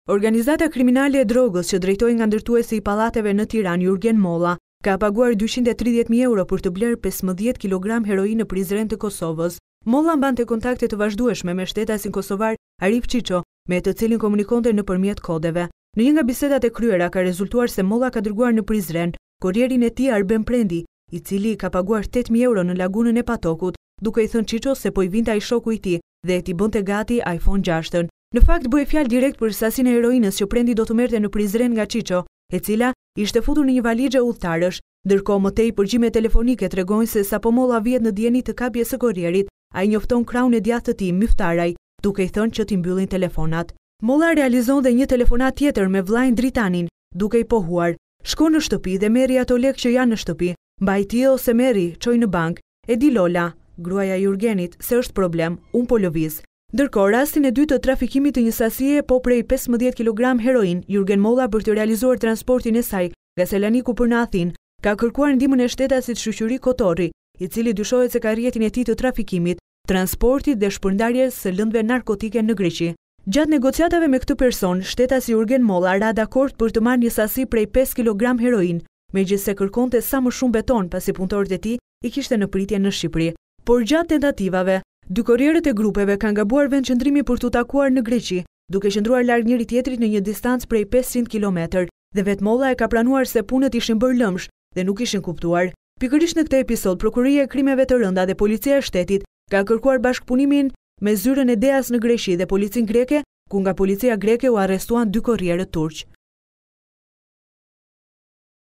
Organizata kriminale e drogës që drejtoi nga ndërtuesi i pallateve në Tiranë, Jurgen Molla, ka paguar 230.000 euro për të blerë 15 kg heroinë në Prizren të Kosovës. Molla mbante kontakte të vazhdueshme me shtetasin kosovar Arif Qiço, me të cilin komunikonte nëpërmjet kodeve. Në një nga bisedat e kryera ka rezultuar se Molla ka dërguar në Prizren kurrierin e tij Arben Prendi, i cili ka paguar 8.000 euro në lagunën e Patokut, duke i thënë Qiço se po i vinte ai shoku i tij dhe t'i bënte gati iPhone 6. Në fakt bëhej fjalë direkt për sasinë e heroinës që Prendi do të merrte në Prizren nga Qiço, e cila ishte futur në një valixhe udhëtarësh. Ndërkohë më tej përgjigje telefonike tregojnë se sapo Molla vihet në dieni të kapjes së kurrierit, ai njofton krahun e djathtë të tij Miftaraj, duke i thënë që t'i mbyllin telefonat. Molla realizon dhe një telefonat tjetër me vllain Dritanin, duke i pohuar: "Shko në shtëpi dhe merri ato lekë që janë në shtëpi. Mbaj ti ose merri, çoj në bank. E di Lola, gruaja e Jurgenit, se është problem, unë po lëviz." Ndërkohë, rastin e dytë të trafikimit të një sasie po prej 15 kg heroin, Jurgen Molla për të realizuar transportin e saj nga Selaniku për në Athinë, ka kërkuar ndihmën e shtetasit Shoqëri Kotorri, i cili dyshohet se ka rrjetin e tij të trafikimit, transportit dhe shpërndarjes së lëndëve narkotike në Greqi. Gjatë negociatave me këtë person, shtetasi Jurgen Molla ra dakord për të marrë një sasi prej 5 kg heroin, megjithse kërkonte sa më shumë beton pasi punëtorët e tij i kishte në pritje në Shqipëri. Por gjatë tentativave, dy kurrierët e grupeve kanë gabuar vendqëndrimi për t'u takuar në Greqi, duke qëndruar larg njëri tjetrit në një distancë prej 500 km, dhe vetë Molla e ka pranuar se punët ishin bërë lëmsh dhe nuk ishin kuptuar. Pikërisht në këtë episod, Prokuria e Krimeve të Rënda dhe Policia e Shtetit ka kërkuar bashkëpunimin me zyrën e DEA-s në Greqi dhe policinë greke, ku nga policia greke u arrestuan dy kurrierët turq.